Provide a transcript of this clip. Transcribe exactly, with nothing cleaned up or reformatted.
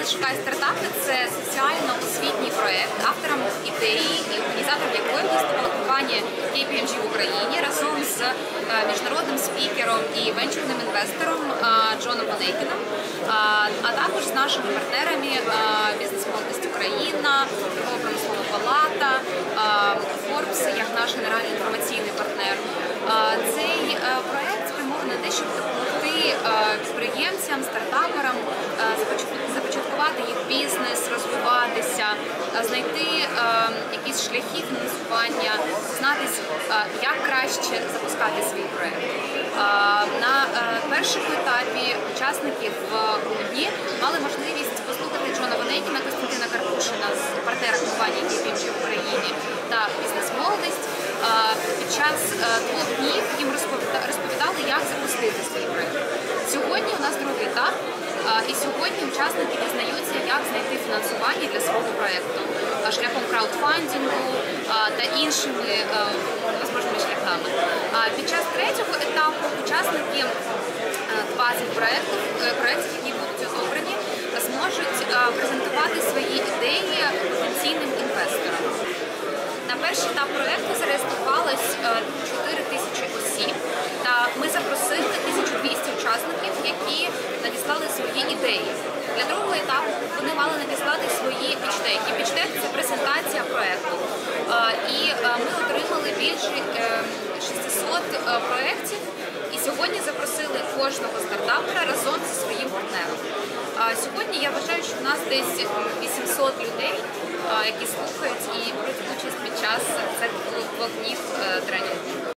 «Шукай стартапи» – це соціально-освітній проєкт, автором ідеї і організатором якої виступила компанія кей пі ем джі в Україні разом з міжнародним спікером і венчурним інвестором Джоном Вонейкіном, а також з нашими партнерами «Бізнес-молодість Україна», Торгово-промислова палата, Forbes як наш генеральний інформаційний партнер. Цей проєкт спрямований на те, щоб допомогти підприємцям, стартаперам започаткувати їх бізнес, розвиватися, знайти якісь шляхи фінансування, дізнатися, як краще запускати свій проєкт. На першому етапі учасники в грудні мали можливість послухати Джона Вонейкіна, Костянтина Карпушина, партнера компанії кей пі ем джі в Україні та «Бізнес-молодість». Під час двох днів їм розповідали, як запустити свій проєкт. Сьогодні у нас другий етап, і сьогодні учасники дізнаються, як знайти фінансування для свого проєкту шляхом краудфандингу та іншими можливими шляхами. Під час третього етапу учасники двадцять проєктів, проєктів, які будуть одобрені, зможуть презентувати свої ідеї потенційним інвесторам. На перший етап проєкту зареєструвалось чотири тисячі осіб, та ми запросили тисячу двісті учасників, які надіслали свої ідеї. Для другого етапу вони мали надіслати свої пічтеки. Пічтек – це презентація проєкту. І ми отримали більше шістсот проєктів, і сьогодні запросили кожного стартапера разом зі своїм партнером. Сьогодні я вважаю, що в нас десь вісімсот людей, які слухають і беруть участь під час цих двох днів тренінгу.